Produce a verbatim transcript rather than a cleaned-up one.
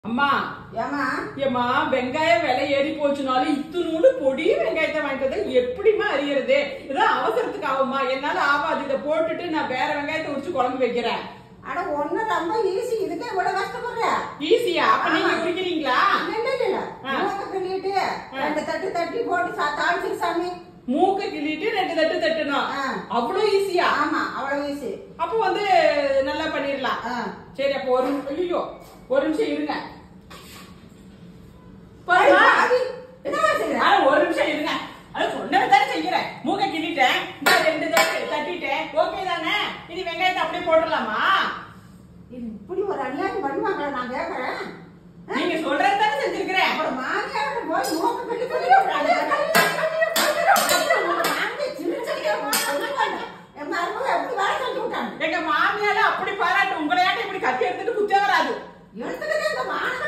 அம்மா ஏமா ஏமா வெங்காயம் விலை ஏறி போச்சுனாலும் இத்துணூண்டு பொடி வெங்காயத்தை வாங்கிட்டு எப்படிமா அறியறது? இதான் அவசரத்துக்கு ஆகுமா? என்னால ஆகாது. இதை போட்டுட்டு நான் வேற வெங்காயத்தை உரிச்சு குழம்பு வைக்கிறேன். அட ஒண்ணு ரொம்ப ஈஸி. இதுக்கே இவ்வளவு கஷ்டப்படுற? ஈஸியா? அப்ப நீங்க குடிக்கிறீங்களா? இல்ல இல்ல மூக்க கிள்ளிட்டு ரெண்டு தட்டு தட்டி போட்டு தாளிச்சு சாமி. மூக்க கிள்ளிட்டு ரெண்டு தட்டு தட்டணும். அவ்வளவு ஈஸியா? ஆமா அவ்வளவு ஈஸி. அப்ப வந்து நல்லா பண்ணிடலாம். சரி, அப்ப ஒரு ஐயோ ஒரு நிமிஷம் இருங்க. ஒரு நிமிஷம் இருங்க. அது சொன்னதானே செய்யறேன். மூக்க கிள்ளிட்டேன், ரெண்டு தட்டு தட்டிட்டேன். ஓகே தானே? இனி வெங்காயத்தை அப்படியே போடலாமா? இப்படி ஒரு அநியாயம் பண்ணுவாங்களா? நான் கேக்குறேன். நீங்க சொல்றதானே செஞ்சிருக்கிறேன். அப்புறம் மாமியார்ட்ட போய் மூக்க கிள்ளி சொல்லி எங்க மாமியால அப்படி பாராட்டு. உங்களையாட்ட இப்படி கத்தி எடுத்துட்டு குத்தே வராது. எடுத்துக்கிட்டு இந்த மான